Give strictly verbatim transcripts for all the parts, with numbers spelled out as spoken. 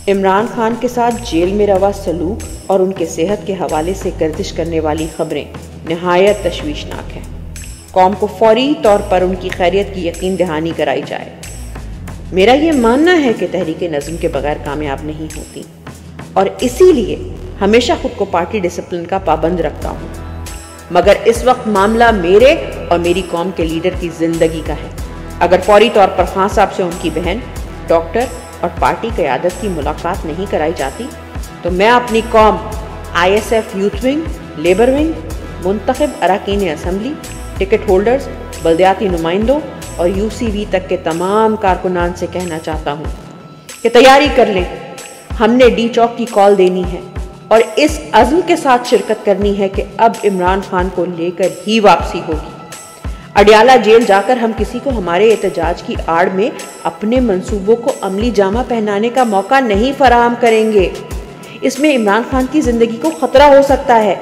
عمران خان کے ساتھ جیل میں روا سلوک اور ان کے صحت کے حوالے سے گردش کرنے والی خبریں نہایت تشویشناک ہیں۔ قوم کو فوری طور پر ان کی خیریت کی یقین دہانی کرائی جائے۔ میرا یہ ماننا ہے کہ تحریک نظم کے بغیر کامیاب نہیں ہوتی، اور اسی لیے ہمیشہ خود کو پارٹی ڈسپلن کا پابند رکھتا ہوں، مگر اس وقت معاملہ میرے اور میری قوم کے لیڈر کی زندگی کا ہے۔ اگر فوری طور پر خان صاحب سے ان کی بہن ڈاکٹر اور پارٹی قیادت کی ملاقات نہیں کرائی جاتی تو میں اپنی قوم، I S F youth wing, labour wing, منتخب اراکین اسمبلی، ٹکٹ ہولڈرز، بلدیاتی نمائندوں اور یو سی وی تک کے تمام کارکنان سے کہنا چاہتا ہوں کہ تیاری کر لیں۔ ہم نے ڈی چوک کی کال دینی ہے اور اس عزم کے ساتھ شرکت کرنی ہے کہ اب عمران خان کو لے کر ہی واپسی ہوگی۔ اڈیالہ جیل جا کر ہم کسی کو ہمارے احتجاج کی آڑ میں اپنے منصوبوں کو عملی جامہ پہنانے کا موقع نہیں فراہم کریں گے۔ اس میں عمران خان کی زندگی کو خطرہ ہو سکتا ہے۔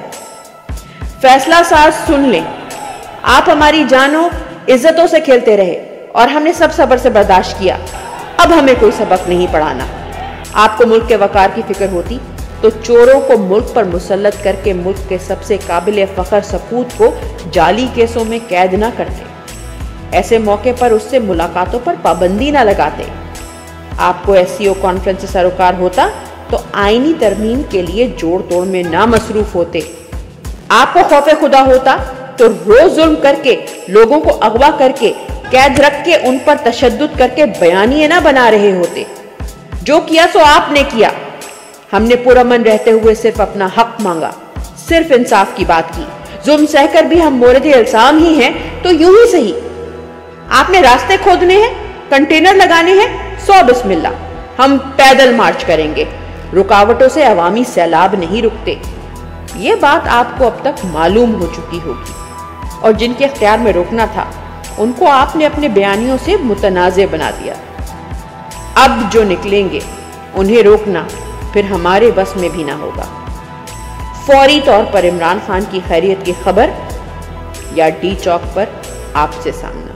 فیصلہ ساز سن لیں، آپ ہماری جانوں عزتوں سے کھیلتے رہے اور ہم نے سب صبر سے برداشت کیا، اب ہمیں کوئی سبق نہیں پڑھانا۔ آپ کو ملک کے وقار کی فکر ہوتی تو چوروں کو ملک پر مسلط کر کے ملک کے سب سے قابل فخر سپوت کو جعلی کیسوں میں قید نہ کرتے، ایسے موقع پر اس سے ملاقاتوں پر پابندی نہ لگاتے۔ آپ کو ایس سی او کانفرنس سے سروکار ہوتا تو آئینی ترمیم کے لیے جوڑ توڑ میں نہ مصروف ہوتے۔ آپ کو خوف خدا ہوتا تو روز ظلم کر کے، لوگوں کو اغوا کر کے، قید رکھ کے ان پر تشدد کر کے بیانیے نہ بنا رہے ہوتے۔ جو کیا سو آپ نے کیا۔ ہم نے پرامن رہتے ہوئے صرف اپنا حق مانگا، صرف انصاف کی بات کی۔ ظلم سہ کر بھی ہم مورد الزام ہی ہیں تو یوں ہی صحیح۔ آپ نے راستے کھودنے ہیں، کنٹینر لگانے ہیں، سو بسم اللہ، ہم پیدل مارچ کریں گے۔ رکاوٹوں سے عوامی سیلاب نہیں رکتے، یہ بات آپ کو اب تک معلوم ہو چکی ہوگی، اور جن کے اختیار میں روکنا تھا ان کو آپ نے اپنے بیانیوں سے متنازع بنا دیا۔ اب جو نکلیں گے انہیں روکنا پھر ہمارے بس میں بھی نہ ہوگا۔ فوری طور پر عمران خان کی خیریت کی خبر یا ڈی چوک پر آپ سے سامنا۔